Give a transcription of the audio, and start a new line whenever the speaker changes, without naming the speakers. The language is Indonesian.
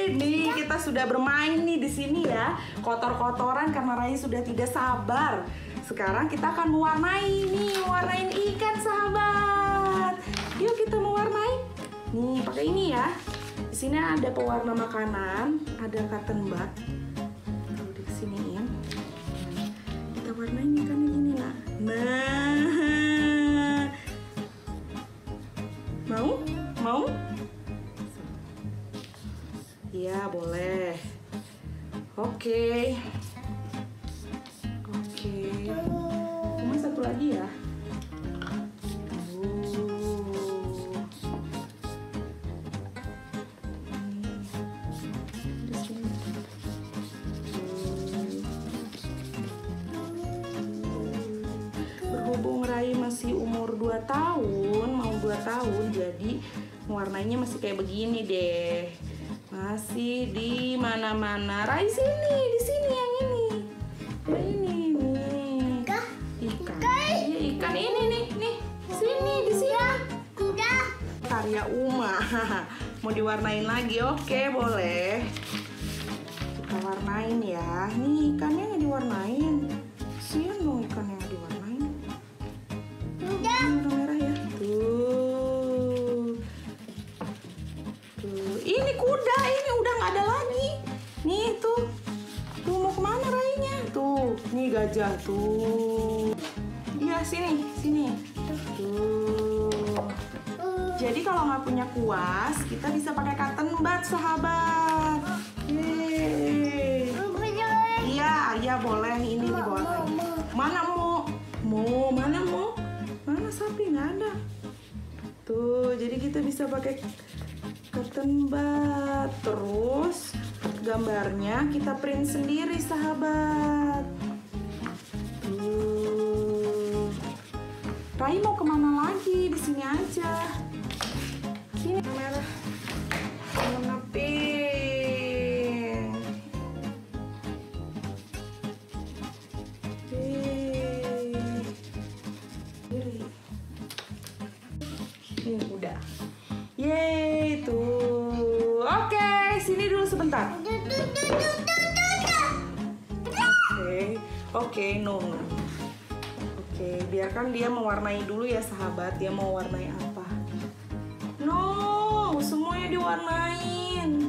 nih kita sudah bermain nih di sini ya. Kotor-kotoran karena Rai sudah tidak sabar. Sekarang kita akan mewarnai nih, warnain ikan sahabat. Yuk kita mewarnai. Nih pakai ini ya. Di sini ada pewarna makanan, ada cotton bud. Kalau di siniin, kita warnain ikannya gini lah. Nah, mau? Iya boleh. Oke. Cuma satu lagi ya. Berhubung Rai masih umur 2 tahun, mau 2 tahun, jadi warnanya masih kayak begini deh. Masih di mana-mana. Rai sini, di sini yang ini. Yang ini nih. Ikan. Iya, ikan ini nih. Sini, di sini. Udah. Karya Uma. Mau diwarnain lagi? Oke, boleh. Kita warnain ya. Nih ikannya nggak diwarnain. Kasian dong ikannya nggak diwarnain. Udah. Warna merah ya. Tuh. Ini kuda, ini udah nggak ada lagi. Nih tuh mau kemana Rainya? Tuh, nih gajah tuh. Iya sini. Tuh. Jadi kalau nggak punya kuas, kita bisa pakai cotton bud sahabat. Yeay. Iya boleh ini dibawa. Mana mau? Mana sapi nggak ada. Tuh, jadi kita bisa pakai cotton bud. Terus gambarnya kita print sendiri sahabat. Tuh. Rai mau kemana lagi? Di sini aja. Sini merah. Warna pink. Ini udah. Yeay tuh. Oke, sini dulu sebentar. Oke, no. Oke, biarkan dia mewarnai dulu ya sahabat. Dia mau warnai apa? No, semuanya diwarnain.